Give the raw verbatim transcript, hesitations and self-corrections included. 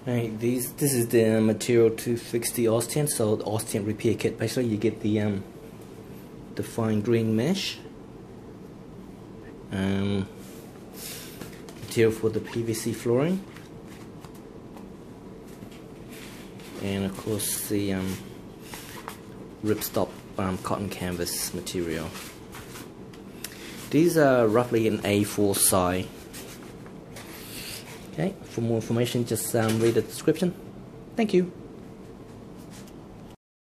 Right, these this is the material to fix the Oztent. So the Oztent Repair Kit. Basically, you get the um, the fine green mesh, um, material for the P V C flooring, and of course the um, ripstop um, cotton canvas material. These are roughly an A four size. Okay, for more information, just um, read the description. Thank you.